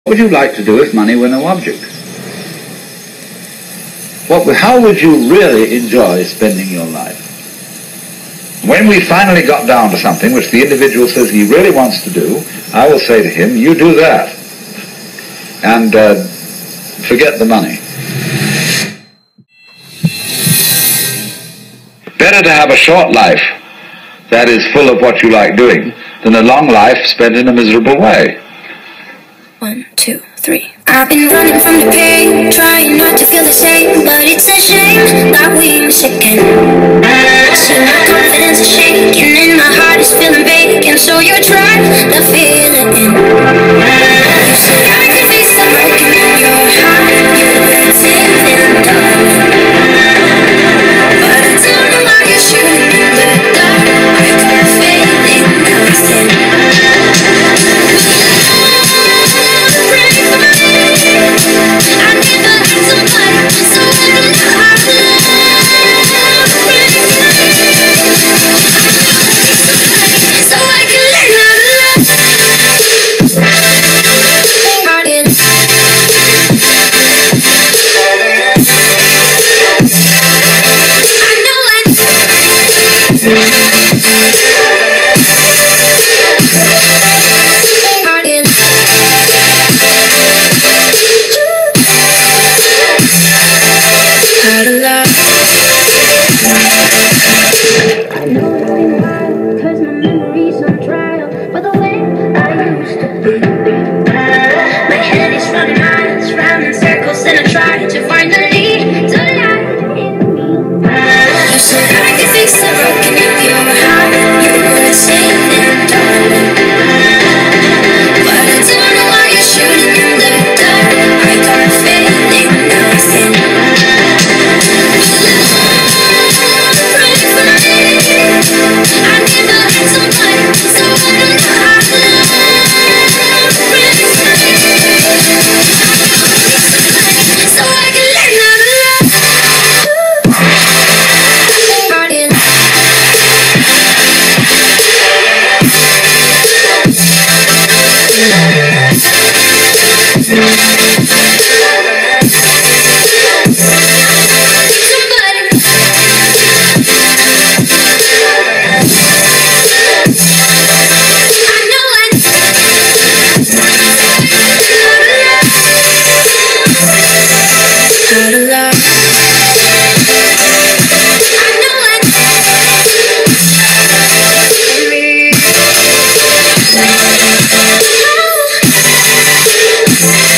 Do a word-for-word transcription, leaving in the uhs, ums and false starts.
What would you like to do if money were no object? What, how would you really enjoy spending your life? When we finally got down to something which the individual says he really wants to do, I will say to him, you do that. And uh, forget the money. Better to have a short life that is full of what you like doing than a long life spent in a miserable way. One, two, three. I've been running from the pain, trying not to feel the same, but it's a shame that we miss again. I see my confidence is shaking and my heart is feeling vacant, so you're trying to feel it in. You say I can fix the broken in your heart, you're safe and done. But I don't know why you're shooting in the dark. I can't feel it nothing. Yeah.